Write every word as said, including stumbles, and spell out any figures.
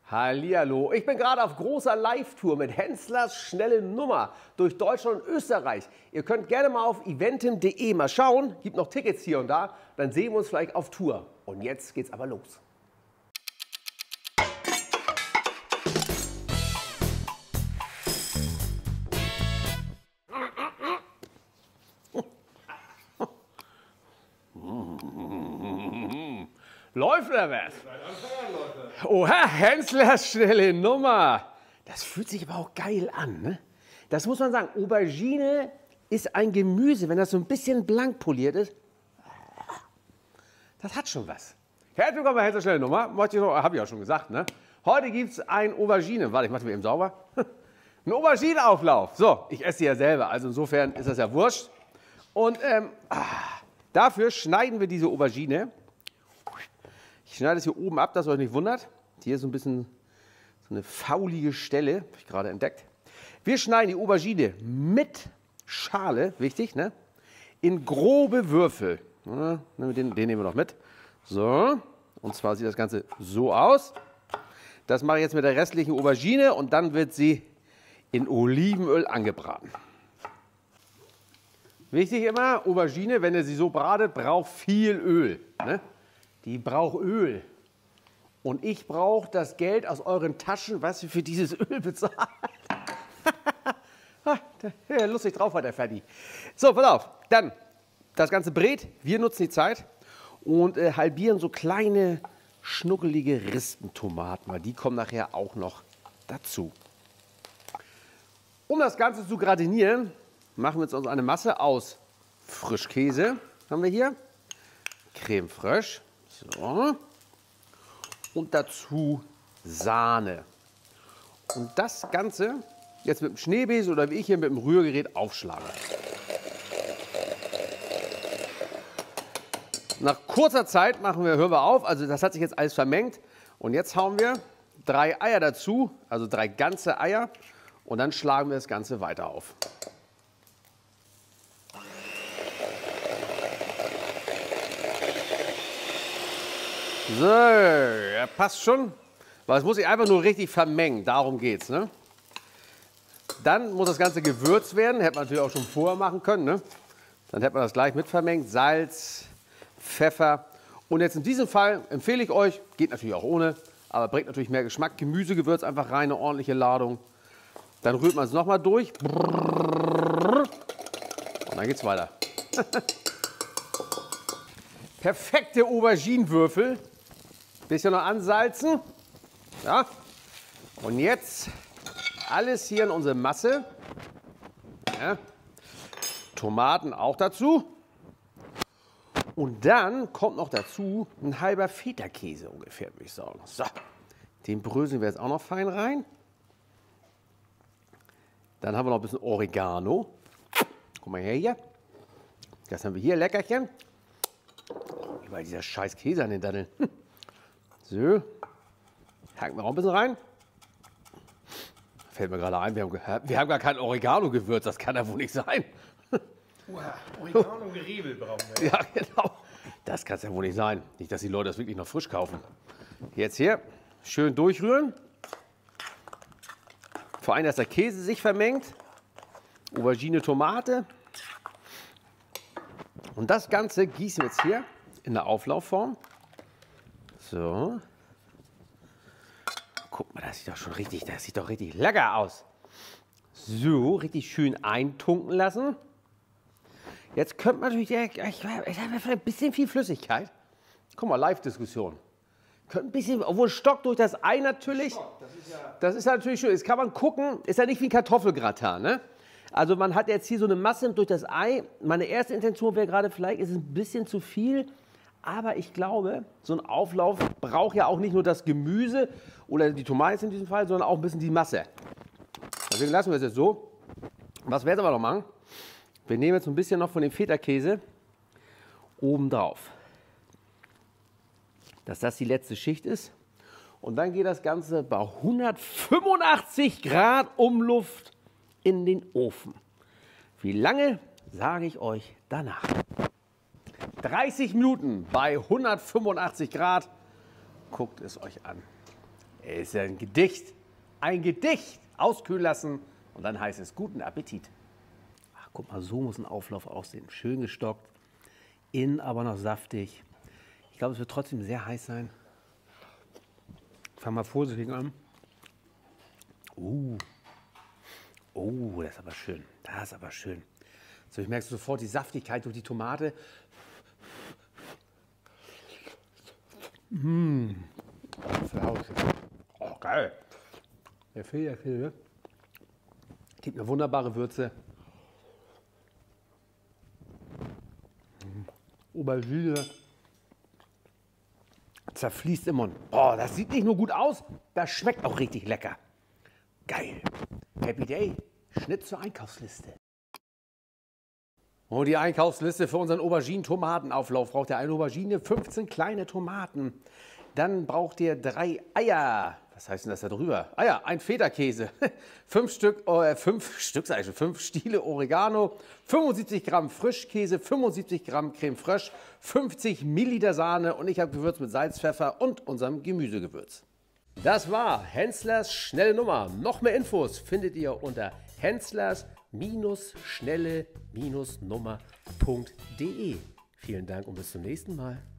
Hallihallo, ich bin gerade auf großer Live-Tour mit Henslers schnelle Nummer durch Deutschland und Österreich. Ihr könnt gerne mal auf eventim punkt de mal schauen, gibt noch Tickets hier und da, dann sehen wir uns vielleicht auf Tour. Und jetzt geht's aber los. Läuft oder was? Oha, Henslers schnelle Nummer. Das fühlt sich aber auch geil an, ne? Das muss man sagen. Aubergine ist ein Gemüse, wenn das so ein bisschen blank poliert ist. Das hat schon was. Herzlich willkommen bei Henslers schnelle Nummer. Habe ich auch schon gesagt, ne? Heute gibt es ein Aubergine. Warte, ich mache mir eben sauber. Ein Auberginenauflauf. So, ich esse die ja selber, also insofern ist das ja wurscht. Und ähm, dafür schneiden wir diese Aubergine. Ich schneide es hier oben ab, dass ihr euch nicht wundert. Hier ist so ein bisschen so eine faulige Stelle, habe ich gerade entdeckt. Wir schneiden die Aubergine mit Schale, wichtig, ne? In grobe Würfel. Ja, den, den nehmen wir noch mit. So, und zwar sieht das Ganze so aus. Das mache ich jetzt mit der restlichen Aubergine und dann wird sie in Olivenöl angebraten. Wichtig immer, Aubergine, wenn ihr sie so bratet, braucht viel Öl, ne? Die braucht Öl. Und ich brauche das Geld aus euren Taschen, was ihr für dieses Öl bezahlt. Ja, lustig drauf hat der Ferdi. So, pass auf. Dann das Ganze brät. Wir nutzen die Zeit und äh, halbieren so kleine, schnuckelige Rispentomaten. Weil die kommen nachher auch noch dazu. Um das Ganze zu gratinieren, machen wir jetzt uns eine Masse aus Frischkäse. Haben wir hier. Creme fraiche. So. Und dazu Sahne. Und das Ganze jetzt mit dem Schneebesen oder wie ich hier mit dem Rührgerät aufschlagen. Nach kurzer Zeit machen wir, hören wir auf, also das hat sich jetzt alles vermengt. Und jetzt hauen wir drei Eier dazu, also drei ganze Eier. Und dann schlagen wir das Ganze weiter auf. So, ja, passt schon. Weil es muss sich einfach nur richtig vermengen, darum geht's, ne? Dann muss das Ganze gewürzt werden, hätte man natürlich auch schon vorher machen können, ne? Dann hätte man das gleich mit vermengt, Salz, Pfeffer. Und jetzt in diesem Fall empfehle ich euch, geht natürlich auch ohne, aber bringt natürlich mehr Geschmack, Gemüsegewürz einfach rein, eine ordentliche Ladung. Dann rührt man es nochmal durch. Und dann geht's weiter. Perfekte Auberginenwürfel. Bisschen noch ansalzen. Ja. Und jetzt alles hier in unsere Masse. Ja. Tomaten auch dazu. Und dann kommt noch dazu ein halber Feta-Käse ungefähr, würde ich sagen. So. Den bröseln wir jetzt auch noch fein rein. Dann haben wir noch ein bisschen Oregano. Guck mal her hier. Das haben wir hier, Leckerchen. Überall dieser scheiß Käse an den Datteln. So, hacken wir auch ein bisschen rein. Fällt mir gerade ein, wir haben, wir haben gar kein Oregano-Gewürz, das kann ja wohl nicht sein. Uah, Oregano-Geriebel brauchen wir. Ja, genau. Das kann es ja wohl nicht sein. Nicht, dass die Leute das wirklich noch frisch kaufen. Jetzt hier schön durchrühren. Vor allem, dass der Käse sich vermengt. Aubergine, Tomate. Und das Ganze gießen wir jetzt hier in der Auflaufform. So. Guck mal, das sieht doch schon richtig, das sieht doch richtig lecker aus. So, richtig schön eintunken lassen. Jetzt könnte man natürlich, ich, ich habe ein bisschen viel Flüssigkeit. Guck mal, Live-Diskussion. Könnte ein bisschen, obwohl Stock durch das Ei natürlich. Stock, das ist ja das ist natürlich schön. Jetzt kann man gucken, ist ja nicht wie ein Kartoffelgratin, ne? Also man hat jetzt hier so eine Masse durch das Ei. Meine erste Intention wäre gerade, vielleicht ist es ein bisschen zu viel. Aber ich glaube, so ein Auflauf braucht ja auch nicht nur das Gemüse oder die Tomaten in diesem Fall, sondern auch ein bisschen die Masse. Deswegen lassen wir es jetzt so. Was wir jetzt aber noch machen, wir nehmen jetzt ein bisschen noch von dem Feta-Käse oben drauf. Dass das die letzte Schicht ist. Und dann geht das Ganze bei hundertfünfundachtzig Grad Umluft in den Ofen. Wie lange, sage ich euch danach. dreißig Minuten bei hundertfünfundachtzig Grad. Guckt es euch an. Ist ja ein Gedicht. Ein Gedicht. Auskühlen lassen und dann heißt es guten Appetit. Ach, guck mal, so muss ein Auflauf aussehen. Schön gestockt, innen aber noch saftig. Ich glaube, es wird trotzdem sehr heiß sein. Fang mal vorsichtig an. Uh. Oh, das ist aber schön. Das ist aber schön. So, ich merke sofort die Saftigkeit durch die Tomate. Mmh. Oh, geil. Der Filet, der Filet. Gibt eine wunderbare Würze. Aubergine. Zerfließt im Mund. Oh, das sieht nicht nur gut aus, das schmeckt auch richtig lecker. Geil. Happy Day. Schnitt zur Einkaufsliste. Und die Einkaufsliste für unseren Auberginen-Tomatenauflauf braucht ihr eine Aubergine, fünfzehn kleine Tomaten. Dann braucht ihr drei Eier. Was heißt denn das da drüber? Eier, ein Feta-Käse. fünf Stück, äh, fünf Stück, sag ich schon, fünf Stiele Oregano, fünfundsiebzig Gramm Frischkäse, fünfundsiebzig Gramm Creme Fraiche, fünfzig Milliliter Sahne und ich habe gewürzt mit Salz, Pfeffer und unserem Gemüsegewürz. Das war Henslers schnelle Nummer. Noch mehr Infos findet ihr unter henslers schnelle Nummer punkt de. Vielen Dank und bis zum nächsten Mal.